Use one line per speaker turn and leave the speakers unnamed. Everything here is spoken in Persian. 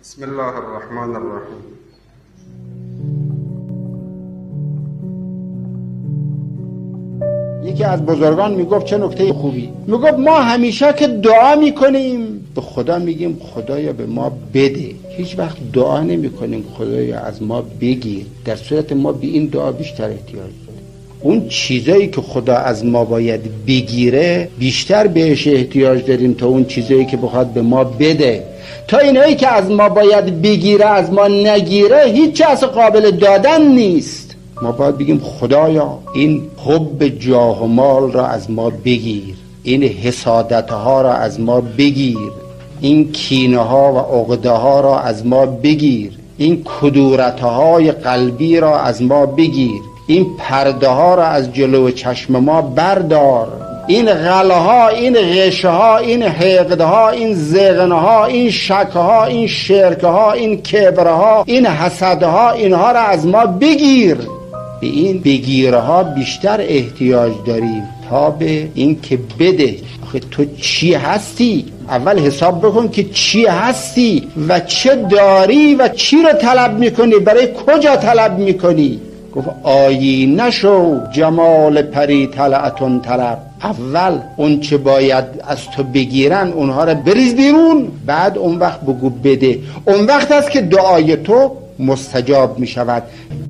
بسم الله الرحمن الرحیم.
یکی از بزرگان میگفت چه نکته خوبی، میگفت ما همیشه که دعا میکنیم به خدا میگیم خدایا به ما بده، هیچ وقت دعا نمیکنیم خدایا از ما بگیر، در صورت ما به این دعا بیشتر احتیاج داریم. اون چیزایی که خدا از ما باید بگیره بیشتر بهش احتیاج داریم تا اون چیزایی که بخواد به ما بده. تا اینایی که از ما باید بگیره از ما نگیره هیچ چیز قابل دادن نیست. ما باید بگیم خدایا این حب جاه و مال را از ما بگیر، این حسادت ها را از ما بگیر، این کینه ها و عقده ها را از ما بگیر، این کدورت های قلبی را از ما بگیر، این پرده ها را از جلو چشم ما بردار، این غله ها، این غشه ها، این حقده ها، این زغنه ها، این شک ها، این شرک ها، این کبر ها، این حسد ها، اینها را از ما بگیر. به این بگیرها بیشتر احتیاج داریم تا به این که بده. آخه تو چی هستی؟ اول حساب بکن که چی هستی و چه داری و چی رو طلب میکنی، برای کجا طلب میکنی. گفت آیینه شو جمال پری طلعتون طلب. اول اون چه باید از تو بگیرن اونها رو بریز بیرون، بعد اون وقت بگو بده. اون وقت است که دعای تو مستجاب می شود.